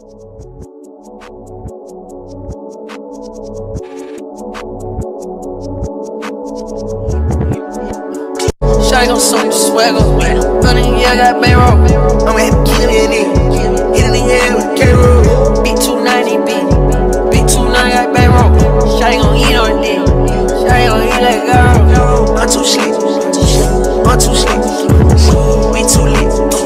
Shawty gon' suck the swagger. Running, yeah, I got bankroll. I'ma have to kill it in. Hit in the air with K-roll. Beat 290, beat 290, got bankroll. Shawty gon' eat on it. Shawty gon' eat like a girl. I'm too sleep. I'm too sleep. We too lit.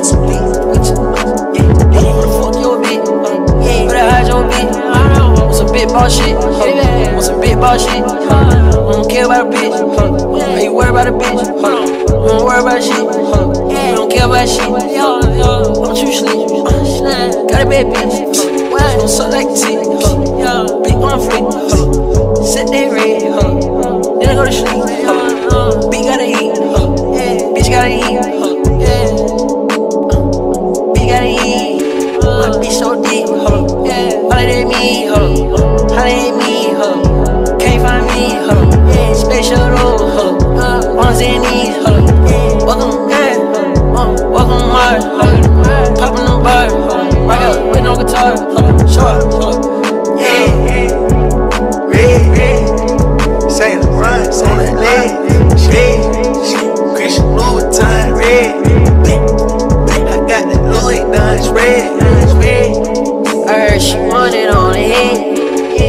What the fuck your bitch? Where the hide your bitch? Want some big boss shit? Want some big boss shit? Don't care about a bitch. Are you worried about a bitch? Don't worry about shit. We don't care about shit. Don't you sleep? Got a bad bitch. She gon' suck like a tit. Big on flick. Set that red. Then I go to sleep. Bitch gotta eat. Bitch gotta eat. Bitch gotta eat. My bitch so deep. Holla at me. Holla at me. Can't find me. Special though. Ones and knees. Welcome, welcome Mars. Poppin' no bar. Rock out with no guitar. Show up. Yeah. Red. Say the runs on the leg. Red. Christian Louis Vuitton. Red. I got the Louis Vuitton. Red. I heard she wanted on the head.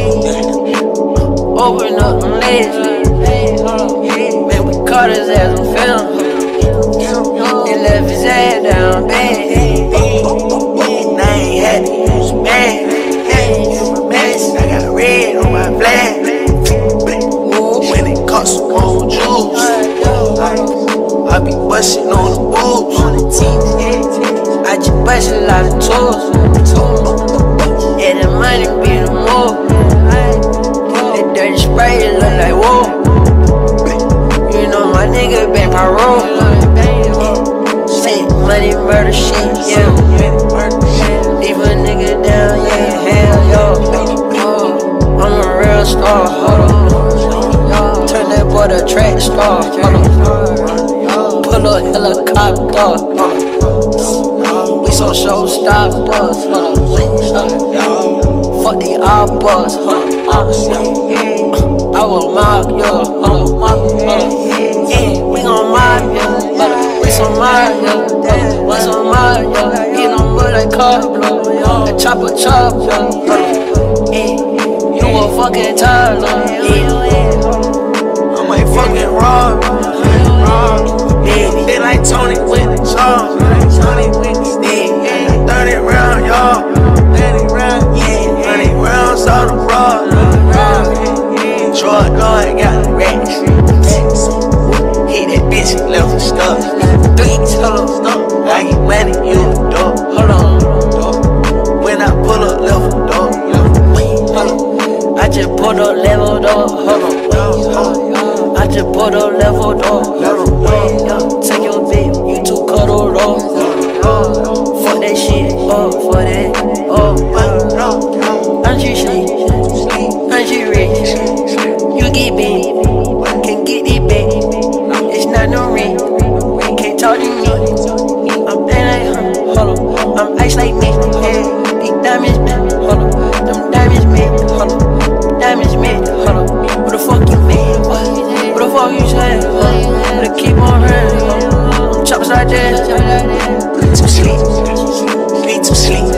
Open up them legs. Man, we caught his ass on film. He left his ass down bad. And I ain't had to use a bag. I got red on my flag. When it costs some more juice, I be bustin' on the boobs. I just bust a lot of tools. Yeah, the money be the move. That dirty spray look like whoa. You know my nigga been parole. Say money, murder shit, yeah. Leave a nigga down, yeah, hell, yo. I'm a real star, hold on. Turn that boy to track star, hold on. Pull up helicopter, hold on. We so showstoppers, hold on. Fuck the oppers, hold on. I will mob you, hold on. We gon' mob you, we some Mario, we some Mario. He don't move like car blow, the chopper chop, you a fucking toddler. I might fucking rob, they like Tony with the charm. 30 round, y'all. 30 rounds out of rock. Troy Lloyd got the racks. Hit that bitch and left her stuck. 3 tunnels, I get money, you the door. Hold on. When I pull up, left her door. Hold on. I just pulled up level door. Hold on. I just pulled up level door. Hold on. Take your bitch, you too cuddled up. Fuck that shit, fuck that. Aren't you sleep? Aren't you rich? You get big, can get it back. It's not no rent, can't talk to me. I'm playing like hold on. I'm ice like me, yeah. These diamonds, hold on. Them diamonds, man, hold on. Diamonds, man, hold on. What the fuck you mean? What the fuck you say? Better keep on running. Chops like that. Need to sleep.